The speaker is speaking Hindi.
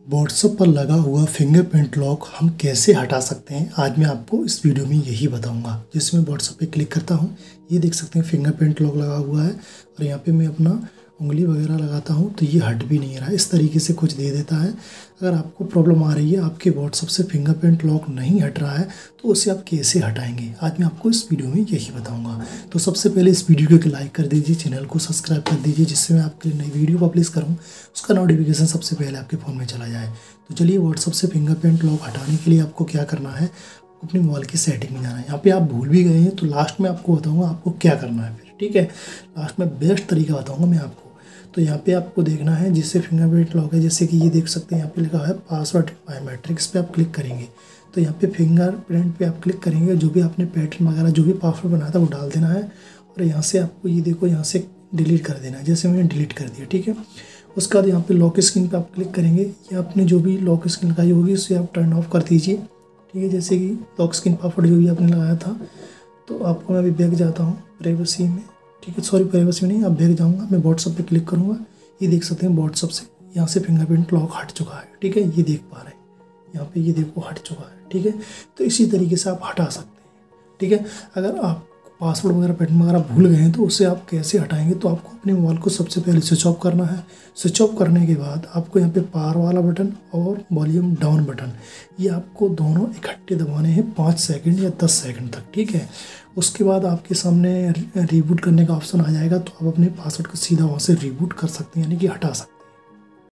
व्हाट्सएप पर लगा हुआ फिंगरप्रिंट लॉक हम कैसे हटा सकते हैं, आज मैं आपको इस वीडियो में यही बताऊंगा। जैसे मैं व्हाट्सएप पे क्लिक करता हूं, ये देख सकते हैं फिंगरप्रिंट लॉक लगा हुआ है और यहाँ पे मैं अपना उंगली वगैरह लगाता हूं तो ये हट भी नहीं रहा है। इस तरीके से कुछ दे देता है। अगर आपको प्रॉब्लम आ रही है, आपके व्हाट्सएप से फिंगरप्रिंट लॉक नहीं हट रहा है, तो उसे आप कैसे हटाएंगे, आज मैं आपको इस वीडियो में यही बताऊंगा। तो सबसे पहले इस वीडियो को लाइक कर दीजिए, चैनल को सब्सक्राइब कर दीजिए, जिससे मैं आपके लिए नई वीडियो पब्लिश करूँ उसका नोटिफिकेशन सबसे पहले आपके फ़ोन में चला जाए। तो चलिए, व्हाट्सएप से फिंगरप्रिंट लॉक हटाने के लिए आपको क्या करना है, अपने मोबाइल की सेटिंग में जाना है। यहाँ पे आप भूल भी गए हैं तो लास्ट में आपको बताऊंगा आपको क्या करना है फिर, ठीक है। लास्ट में बेस्ट तरीका बताऊंगा मैं आपको। तो यहाँ पे आपको देखना है जिससे फिंगरप्रिंट लॉक है, जैसे कि ये देख सकते हैं यहाँ पे लिखा है पासवर्ड बायोमेट्रिक्स पे आप क्लिक करेंगे। तो यहाँ पे फिंगरप्रिंट पे आप क्लिक करेंगे, जो भी आपने पैटर्न वगैरह जो भी पासवर्ड बनाया था वो डाल देना है और यहाँ से आपको ये देखो यहाँ से डिलीट कर देना है। जैसे मैंने डिलीट कर दिया, ठीक है। उसके बाद यहाँ पे लॉक स्क्रीन पे आप क्लिक करेंगे, या आपने जो भी लॉक स्क्रीन लगाई होगी उसे आप टर्न ऑफ कर दीजिए, ठीक है। जैसे कि लॉक स्क्रीन पासवर्ड जो भी आपने लगाया था, तो आपको मैं अभी बैक जाता हूँ प्राइवेसी में, ठीक है। सॉरी, प्राइवेसी में नहीं, अब बैक जाऊँगा, मैं व्हाट्सएप पे क्लिक करूँगा। ये देख सकते हैं व्हाट्सएप से यहाँ से फिंगरप्रिंट लॉक हट चुका है, ठीक है। ये देख पा रहे हैं यहाँ पे, ये देखो हट चुका है, ठीक है। तो इसी तरीके से आप हटा सकते हैं, ठीक है। अगर आप पासवर्ड वगैरह पैटर्न वगैरह भूल गए हैं तो उससे आप कैसे हटाएंगे, तो आपको अपने मोबाइल को सबसे पहले स्विच ऑफ करना है। स्विच ऑफ करने के बाद आपको यहाँ पे पावर वाला बटन और वॉल्यूम डाउन बटन, ये आपको दोनों इकट्ठे दबाने हैं 5 सेकंड या 10 सेकंड तक, ठीक है। उसके बाद आपके सामने रिबूट करने का ऑप्शन आ जाएगा, तो आप अपने पासवर्ड को सीधा वहाँ से रिबूट कर सकते हैं, यानी कि हटा सकते हैं।